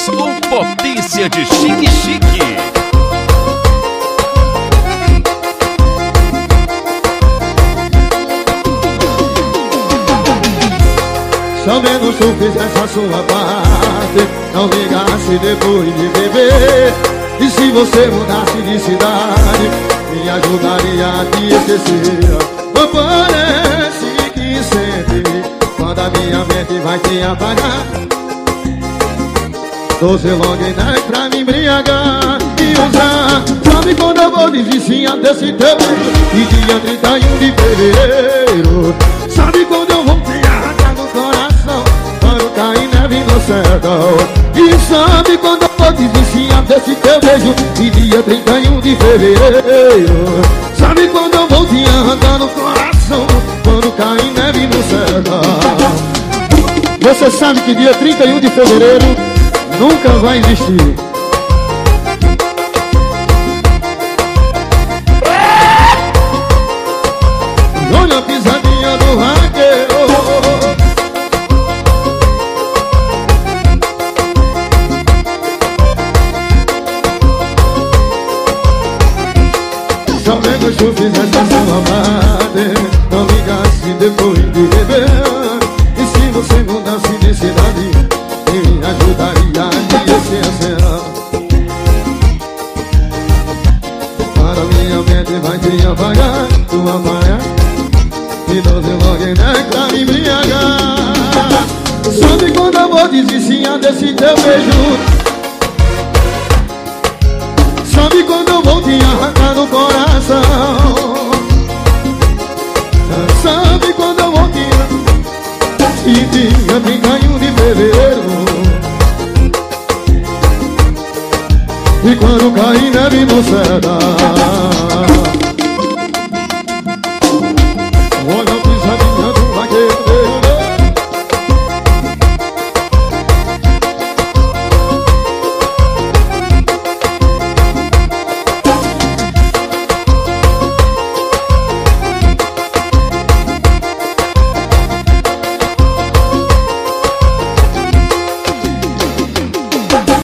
o Potência de Chique Chique. Ao menos tu fizesse a sua parte, não ligasse depois de beber. E se você mudasse de cidade, me ajudaria a te esquecer. Mas parece que sempre, quando a minha mente vai te apagar, você logo ainda pra me embriagar e usar. Sabe quando eu vou desistir desse teu beijo? E dia 31 de fevereiro. Sabe quando eu vou te arrancar no coração, quando cair neve no sertão? E sabe quando eu vou desistir desse teu beijo? E dia 31 de fevereiro. Sabe quando eu vou te arrancar no coração, quando cair neve no sertão? Você sabe que dia 31 de fevereiro nunca vai existir. Olha a pisadinha do raqueiro. Só mesmo se eu fizesse a sua parte, não ligasse depois de beber. E se você mudasse de cidade, me ajudaria a te esquecer. Para minha mente vai te apagar, tu apagar, e você logo ainda pra me embriagar. Sabe quando eu vou desistir desse teu beijo? Sabe quando eu vou te arrancar no coração? Sabe quando eu vou te arrancar? E dia 31 de fevereiro. E quando cair neve no sertão.